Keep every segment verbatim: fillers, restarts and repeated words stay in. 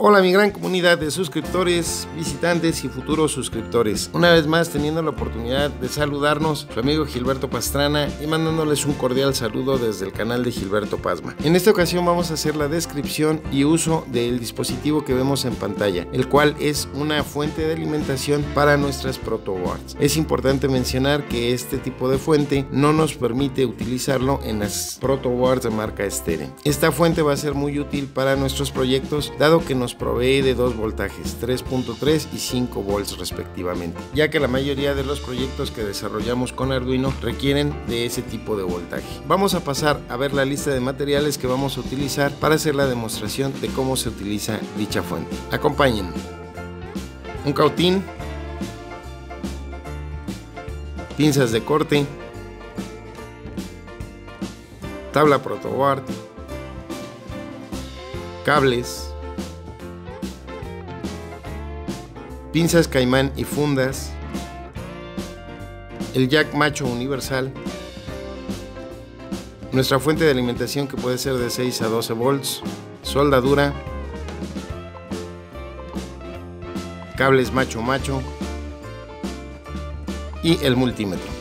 Hola mi gran comunidad de suscriptores, visitantes y futuros suscriptores. Una vez más teniendo la oportunidad de saludarnos, su amigo Gilberto Pastrana y mandándoles un cordial saludo desde el canal de Gilberto Pasma. En esta ocasión vamos a hacer la descripción y uso del dispositivo que vemos en pantalla, el cual es una fuente de alimentación para nuestras protoboards. Es importante mencionar que este tipo de fuente no nos permite utilizarlo en las protoboards de marca Steren. Esta fuente va a ser muy útil para nuestros proyectos, dado que nos provee de dos voltajes, tres punto tres y cinco volts respectivamente, ya que la mayoría de los proyectos que desarrollamos con Arduino requieren de ese tipo de voltaje. Vamos a pasar a ver la lista de materiales que vamos a utilizar para hacer la demostración de cómo se utiliza dicha fuente. Acompáñenme. Un cautín, pinzas de corte, tabla protoboard, cables, pinzas caimán y fundas, el jack macho universal, nuestra fuente de alimentación que puede ser de seis a doce volts, soldadura, cables macho macho y el multímetro.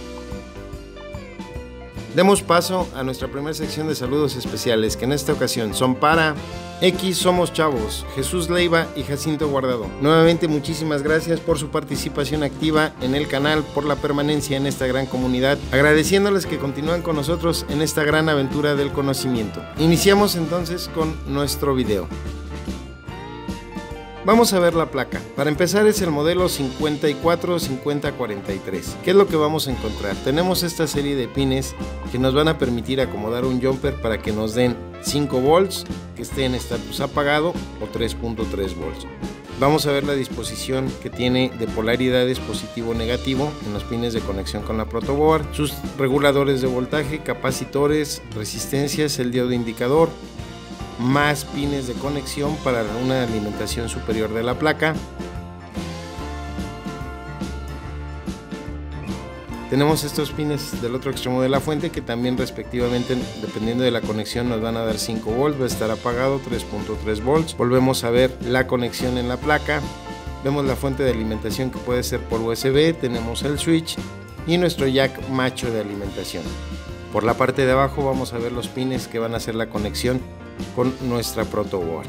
Demos paso a nuestra primera sección de saludos especiales, que en esta ocasión son para X Somos Chavos, Jesús Leiva y Jacinto Guardado. Nuevamente muchísimas gracias por su participación activa en el canal, por la permanencia en esta gran comunidad, agradeciéndoles que continúan con nosotros en esta gran aventura del conocimiento. Iniciamos entonces con nuestro video. Vamos a ver la placa. Para empezar es el modelo cincuenta y cuatro cincuenta cuarenta y tres. ¿Qué es lo que vamos a encontrar? Tenemos esta serie de pines que nos van a permitir acomodar un jumper para que nos den cinco volts, que esté en estatus apagado, o tres punto tres volts. Vamos a ver la disposición que tiene de polaridades positivo-negativo en los pines de conexión con la protoboard, sus reguladores de voltaje, capacitores, resistencias, el diodo indicador, más pines de conexión para una alimentación superior de la placa. Tenemos estos pines del otro extremo de la fuente que también respectivamente, dependiendo de la conexión, nos van a dar cinco volts, va a estar apagado, tres punto tres volts. Volvemos a ver la conexión en la placa. Vemos la fuente de alimentación que puede ser por U S B, tenemos el switch y nuestro jack macho de alimentación. Por la parte de abajo vamos a ver los pines que van a hacer la conexión con nuestra protoboard.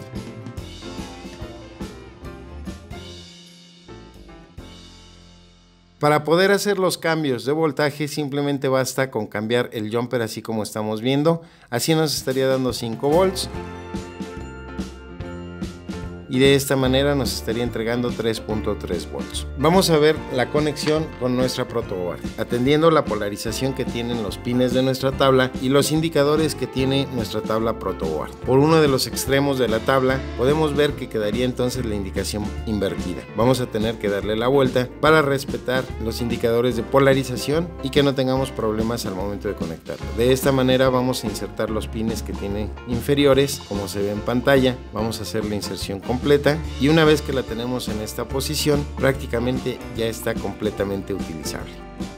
Para poder hacer los cambios de voltaje simplemente basta con cambiar el jumper así como estamos viendo. Así nos estaría dando cinco volts. Y de esta manera nos estaría entregando tres punto tres volts. Vamos a ver la conexión con nuestra protoboard, atendiendo la polarización que tienen los pines de nuestra tabla y los indicadores que tiene nuestra tabla protoboard. Por uno de los extremos de la tabla podemos ver que quedaría entonces la indicación invertida. Vamos a tener que darle la vuelta para respetar los indicadores de polarización y que no tengamos problemas al momento de conectarlo. De esta manera vamos a insertar los pines que tienen inferiores, como se ve en pantalla. Vamos a hacer la inserción completa. Completa, y una vez que la tenemos en esta posición prácticamente ya está completamente utilizable.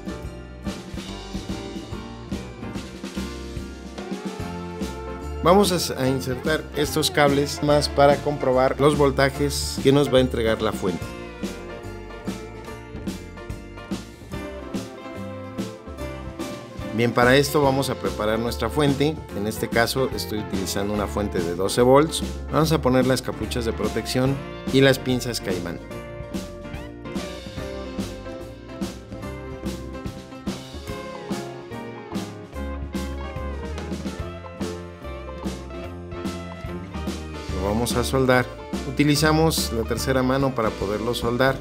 Vamos a insertar estos cables más para comprobar los voltajes que nos va a entregar la fuente. Bien, para esto vamos a preparar nuestra fuente. En este caso estoy utilizando una fuente de doce volts. Vamos a poner las capuchas de protección y las pinzas caimán. Lo vamos a soldar. Utilizamos la tercera mano para poderlo soldar.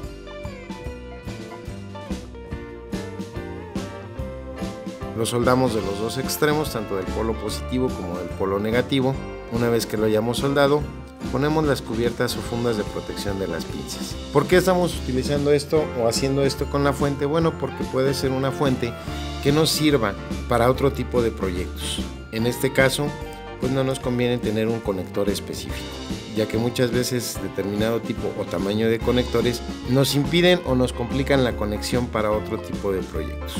Lo soldamos de los dos extremos, tanto del polo positivo como del polo negativo. Una vez que lo hayamos soldado, ponemos las cubiertas o fundas de protección de las pinzas. ¿Por qué estamos utilizando esto o haciendo esto con la fuente? Bueno, porque puede ser una fuente que nos sirva para otro tipo de proyectos. En este caso, pues no nos conviene tener un conector específico, ya que muchas veces determinado tipo o tamaño de conectores nos impiden o nos complican la conexión para otro tipo de proyectos.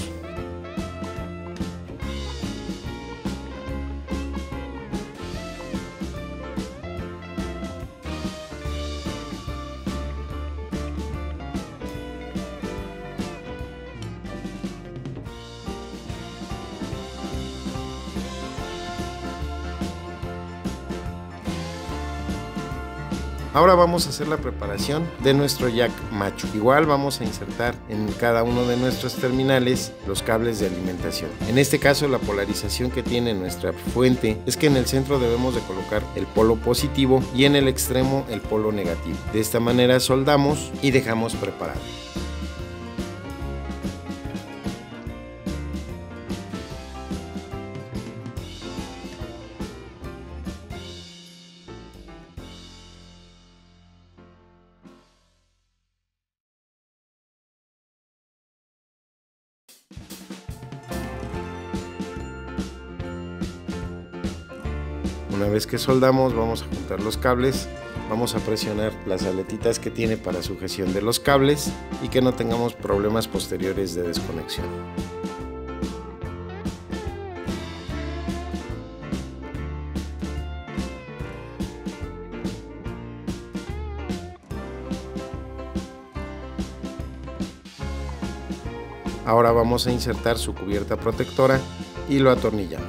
Ahora vamos a hacer la preparación de nuestro jack macho. Igual vamos a insertar en cada uno de nuestros terminales los cables de alimentación. En este caso, la polarización que tiene nuestra fuente es que en el centro debemos de colocar el polo positivo y en el extremo el polo negativo. De esta manera soldamos y dejamos preparado. Una vez que soldamos, vamos a juntar los cables, vamos a presionar las aletitas que tiene para sujeción de los cables y que no tengamos problemas posteriores de desconexión. Ahora vamos a insertar su cubierta protectora y lo atornillamos.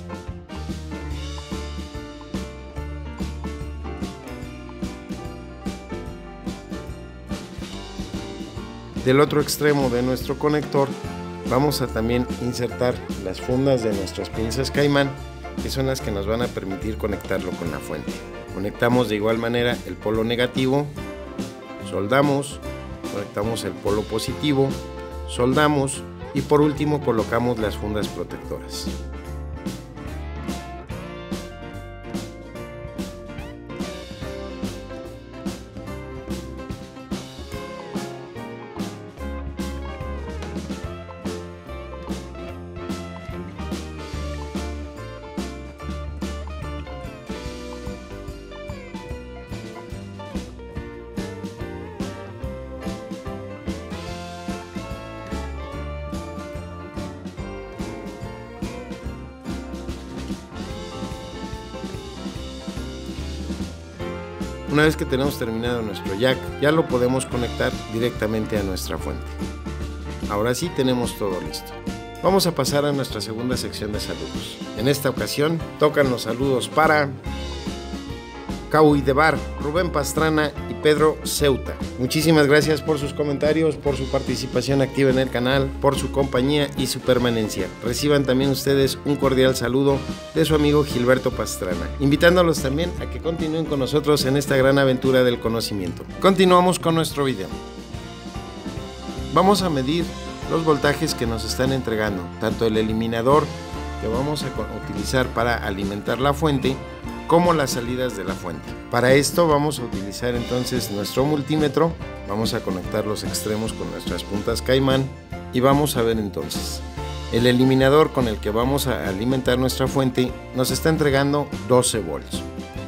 Del otro extremo de nuestro conector vamos a también insertar las fundas de nuestras pinzas Caimán, que son las que nos van a permitir conectarlo con la fuente. Conectamos de igual manera el polo negativo, soldamos, conectamos el polo positivo, soldamos y por último colocamos las fundas protectoras. Una vez que tenemos terminado nuestro jack, ya lo podemos conectar directamente a nuestra fuente. Ahora sí tenemos todo listo. Vamos a pasar a nuestra segunda sección de saludos. En esta ocasión tocan los saludos para Cauy de Bar, Rubén Pastrana y Pedro Ceuta. Muchísimas gracias por sus comentarios, por su participación activa en el canal, por su compañía y su permanencia. Reciban también ustedes un cordial saludo de su amigo Gilberto Pastrana, invitándolos también a que continúen con nosotros en esta gran aventura del conocimiento. Continuamos con nuestro video. Vamos a medir los voltajes que nos están entregando, tanto el eliminador que vamos a utilizar para alimentar la fuente, como las salidas de la fuente. Para esto vamos a utilizar entonces nuestro multímetro, vamos a conectar los extremos con nuestras puntas Caimán y vamos a ver entonces. El eliminador con el que vamos a alimentar nuestra fuente nos está entregando doce volts.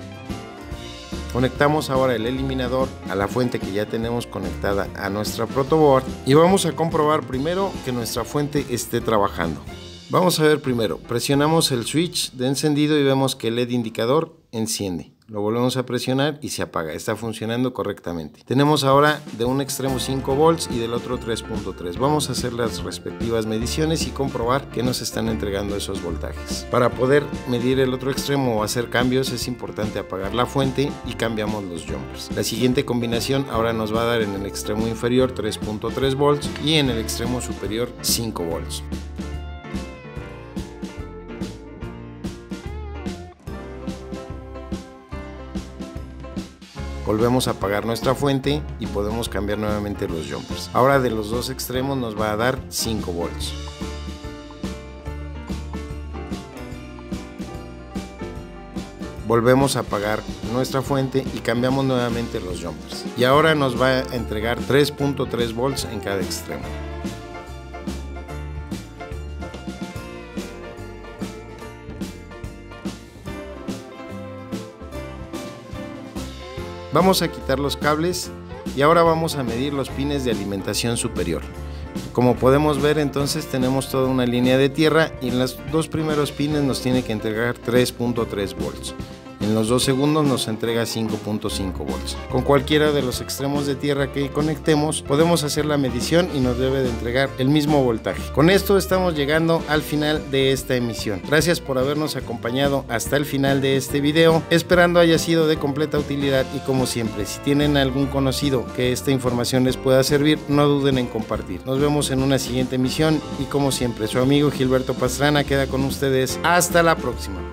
Conectamos ahora el eliminador a la fuente que ya tenemos conectada a nuestra protoboard y vamos a comprobar primero que nuestra fuente esté trabajando. Vamos a ver primero, presionamos el switch de encendido y vemos que el L E D indicador enciende. Lo volvemos a presionar y se apaga, está funcionando correctamente. Tenemos ahora de un extremo cinco volts y del otro tres punto tres. Vamos a hacer las respectivas mediciones y comprobar que nos están entregando esos voltajes. Para poder medir el otro extremo o hacer cambios es importante apagar la fuente y cambiamos los jumpers. La siguiente combinación ahora nos va a dar en el extremo inferior tres punto tres volts y en el extremo superior cinco volts. Volvemos a apagar nuestra fuente y podemos cambiar nuevamente los jumpers. Ahora de los dos extremos nos va a dar cinco volts. Volvemos a apagar nuestra fuente y cambiamos nuevamente los jumpers. Y ahora nos va a entregar tres punto tres volts en cada extremo. Vamos a quitar los cables y ahora vamos a medir los pines de alimentación superior. Como podemos ver, entonces tenemos toda una línea de tierra y en los dos primeros pines nos tiene que entregar tres punto tres volts. En los dos segundos nos entrega cinco punto cinco volts. Con cualquiera de los extremos de tierra que conectemos, podemos hacer la medición y nos debe de entregar el mismo voltaje. Con esto estamos llegando al final de esta emisión. Gracias por habernos acompañado hasta el final de este video, esperando haya sido de completa utilidad y como siempre, si tienen algún conocido que esta información les pueda servir, no duden en compartir. Nos vemos en una siguiente emisión y como siempre, su amigo Gilberto Pastrana queda con ustedes. Hasta la próxima.